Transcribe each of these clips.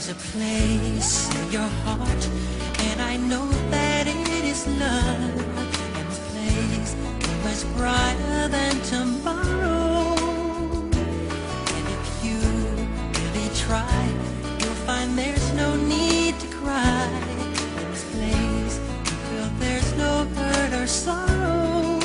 There's a place in your heart, and I know that it is love. And this place is much brighter than tomorrow. And if you really try, you'll find there's no need to cry. In this place, you feel there's no hurt or sorrow.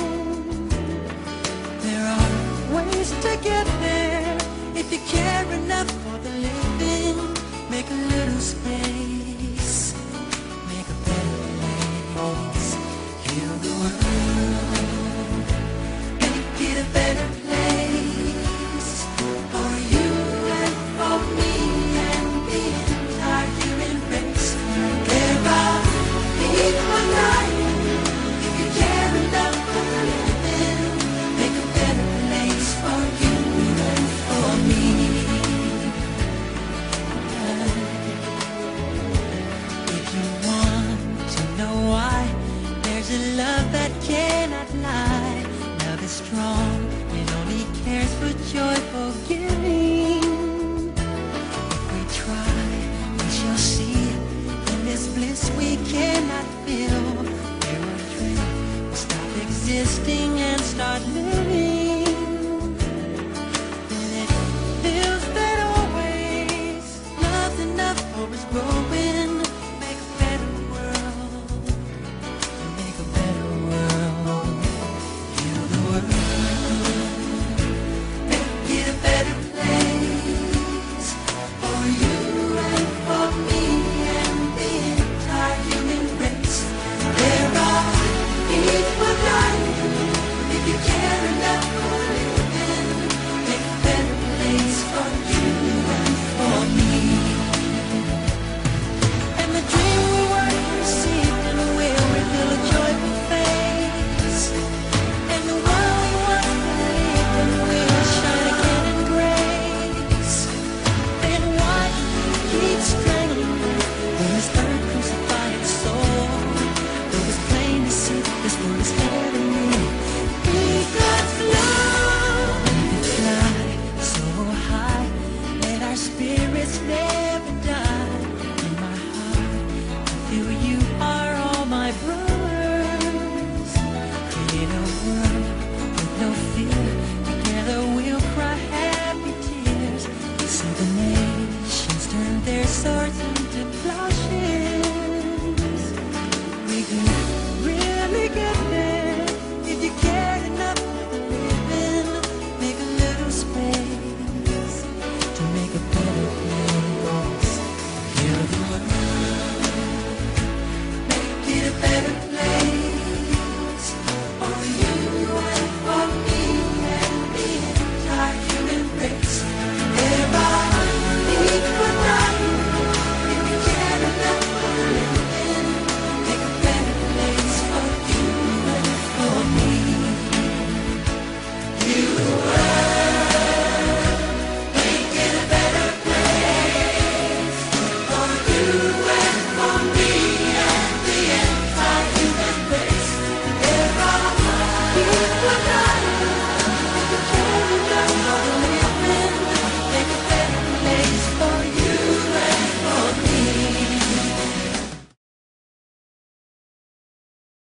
There are ways to get there if you care enough for the living. Make a little space, make a better place. Heal the world, make it a better place for you and for me and the entire human race. There are people dying. If you care enough for the living, make a better place for you and for me. There's a love that cannot lie. Love is strong, it only cares for joyful giving. If we try, we shall see. In this bliss we cannot feel. There will dream, we'll stop existing and start living.